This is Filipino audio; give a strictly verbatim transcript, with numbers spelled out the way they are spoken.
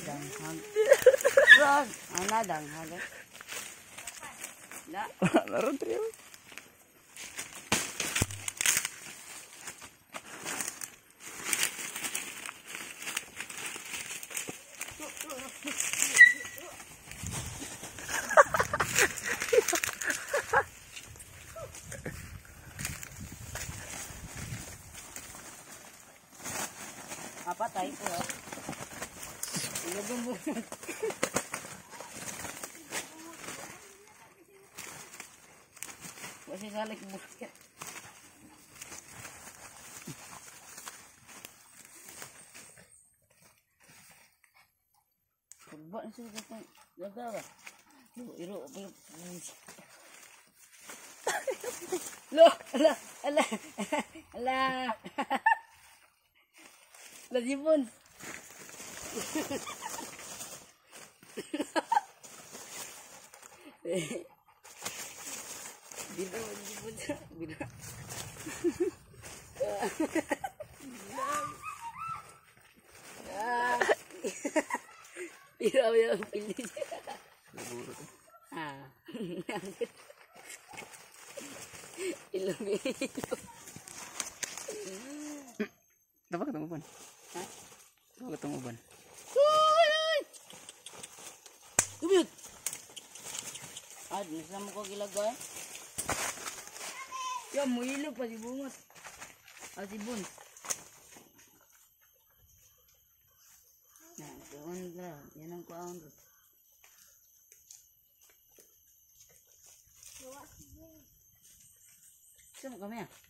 danghag. Rag, ana danghag. Da. Naron trio. Apa tayo po? Ilagong mo. Kasi salik buket. Pagba na sila katang lagawa. Iro, iro. Lo, ala, ala, ala. Lazibon. Bila lazibon sa bila. Iraw yung pilis. Ah. Ilumino. Dapat ketemu ban. Hah? Dapat ketemu ban. Tubig. Ah, nasa mo ko gilagay. Ya, mo ilog pa si bungot. Ah, si bun. Nah, doon na. Yan ang kuaon. Sama kami ah.